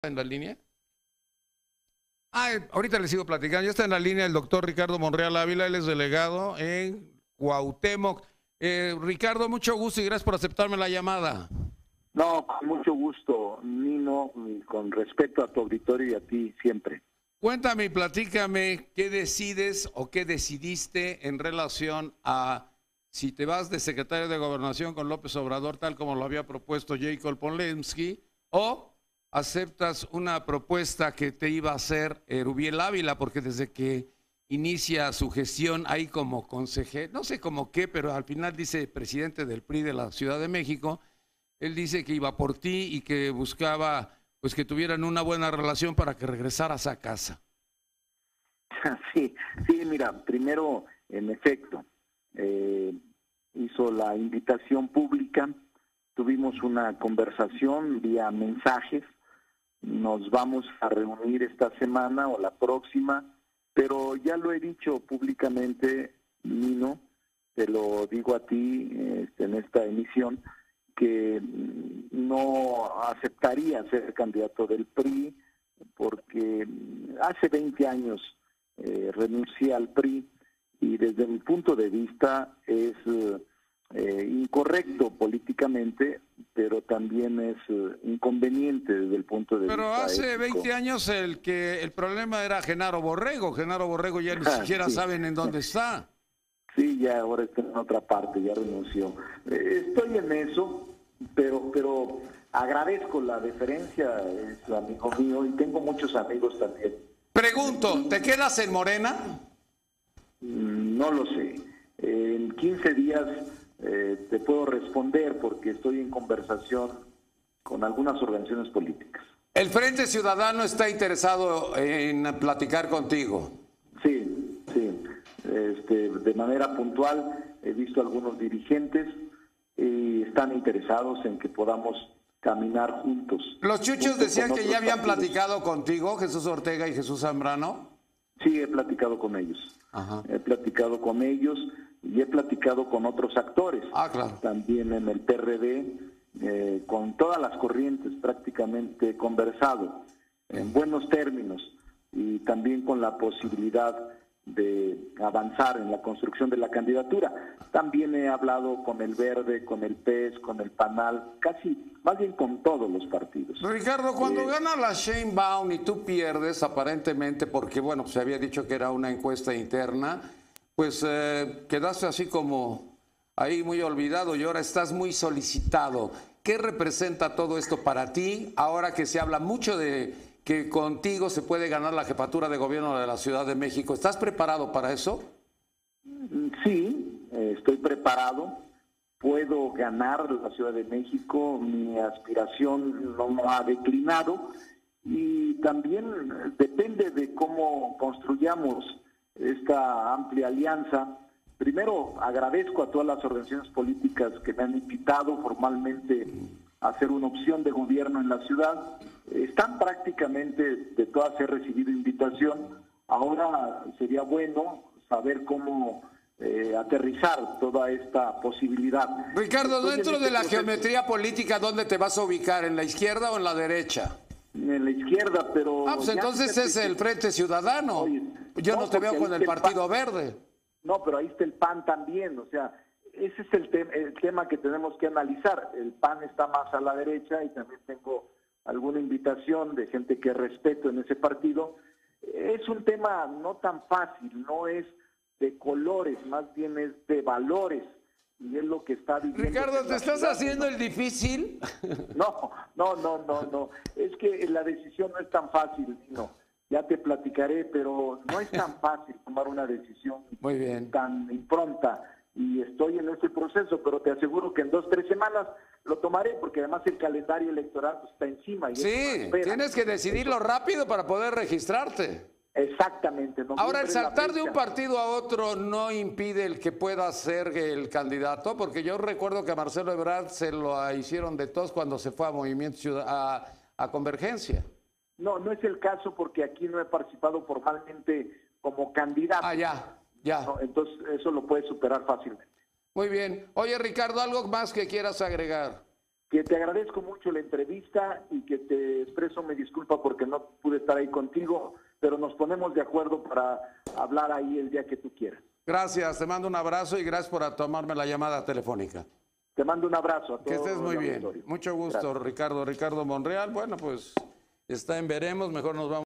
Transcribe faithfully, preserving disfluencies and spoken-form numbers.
En la línea. Ah, eh, ahorita le sigo platicando. Ya está en la línea el doctor Ricardo Monreal Ávila, él es delegado en Cuauhtémoc. Eh, Ricardo, mucho gusto y gracias por aceptarme la llamada. No, con mucho gusto, Nino, y con respeto a tu auditorio y a ti siempre. Cuéntame y platícame qué decides o qué decidiste en relación a si te vas de secretario de Gobernación con López Obrador, tal como lo había propuesto Jacob Polensky, o aceptas una propuesta que te iba a hacer Erubiel Ávila, porque desde que inicia su gestión ahí como consejero, no sé cómo qué, pero al final dice presidente del P R I de la Ciudad de México, él dice que iba por ti y que buscaba pues que tuvieran una buena relación para que regresaras a casa. Sí, sí, mira, primero, en efecto, eh, hizo la invitación pública, tuvimos una conversación vía mensajes, nos vamos a reunir esta semana o la próxima, pero ya lo he dicho públicamente, Nino, te lo digo a ti este, en esta emisión, que no aceptaría ser candidato del P R I porque hace veinte años eh, renuncié al P R I y desde mi punto de vista es eh, incorrecto políticamente, pero también es eh, inconveniente desde el punto de pero vista hace ético. veinte años el que el problema era Genaro Borrego. Genaro Borrego ya ni Ah, siquiera sí. saben en dónde está. Sí, ya ahora está en otra parte, ya renunció. Eh, estoy en eso, pero pero agradezco la deferencia, es amigo mío, y tengo muchos amigos también. Pregunto, ¿te quedas en Morena? Mm, No lo sé. Eh, en quince días eh, te puedo responder porque estoy en conversación con algunas organizaciones políticas. El Frente Ciudadano está interesado en platicar contigo. Sí, sí. Este, de manera puntual he visto algunos dirigentes y están interesados en que podamos caminar juntos. Los chuchos junto decían con que otros ya habían partidos. platicado contigo, Jesús Ortega y Jesús Zambrano. Sí, he platicado con ellos. Ajá. He platicado con ellos y he platicado con otros actores. Ah, claro. También en el P R D, eh, con todas las corrientes prácticamente he conversado en buenos términos y también con la posibilidad de avanzar en la construcción de la candidatura. También he hablado con el Verde, con el P E S, con el PANAL, casi, más bien con todos los partidos. Ricardo, cuando Eh, gana la Sheinbaum y tú pierdes, aparentemente, porque bueno, se había dicho que era una encuesta interna, pues eh, quedaste así como ahí muy olvidado y ahora estás muy solicitado. ¿Qué representa todo esto para ti ahora que se habla mucho de que contigo se puede ganar la jefatura de gobierno de la Ciudad de México? ¿Estás preparado para eso? Sí, eh, estoy preparado. Puedo ganar la Ciudad de México, mi aspiración no ha declinado y también depende de cómo construyamos esta amplia alianza. Primero, agradezco a todas las organizaciones políticas que me han invitado formalmente a hacer una opción de gobierno en la ciudad. Están prácticamente, de todas he recibido invitación. Ahora sería bueno saber cómo eh, aterrizar toda esta posibilidad. Ricardo, Estoy dentro en de este la proceso. geometría política, ¿dónde te vas a ubicar? ¿En la izquierda o en la derecha? En la izquierda, pero... Ah, pues ya entonces fíjate es que- el Frente Ciudadano. Oye, Yo no, no, te porque veo ahí con el está el Partido P A N. Verde. No, pero ahí está el P A N también, o sea, ese es el, te el tema que tenemos que analizar. El P A N está más a la derecha y también tengo alguna invitación de gente que respeto en ese partido. Es un tema no tan fácil, no es de colores, más bien es de valores, y es lo que está viviendo. Ricardo, ¿te estás haciendo el difícil? No, no, no, no, no. Es que la decisión no es tan fácil, no. Ya te platicaré, pero no es tan fácil tomar una decisión Muy bien. tan impronta. Y estoy en ese proceso, pero te aseguro que en dos, tres semanas lo tomaré, porque además el calendario electoral pues, está encima. Y eso no Sí, espera. tienes que decidirlo Eso- rápido para poder registrarte. Exactamente. Ahora, el noviembre es la saltar de un fecha. partido a otro no impide el que pueda ser el candidato, porque yo recuerdo que a Marcelo Ebrard se lo hicieron de tos cuando se fue a Movimiento Ciudad- a, a Convergencia. No, no es el caso porque aquí no he participado formalmente como candidato. Ah, ya, ya. ¿no? Entonces eso lo puedes superar fácilmente. Muy bien. Oye, Ricardo, ¿algo más que quieras agregar? que te agradezco mucho la entrevista y que te expreso mi disculpa porque no pude estar ahí contigo, pero nos ponemos de acuerdo para hablar ahí el día que tú quieras. Gracias, te mando un abrazo y gracias por tomarme la llamada telefónica. Te mando un abrazo a todos. Que estés muy bien. auditorio. Mucho gusto, Gracias. Ricardo. Ricardo Monreal. Bueno, pues está en veremos, mejor nos vamos.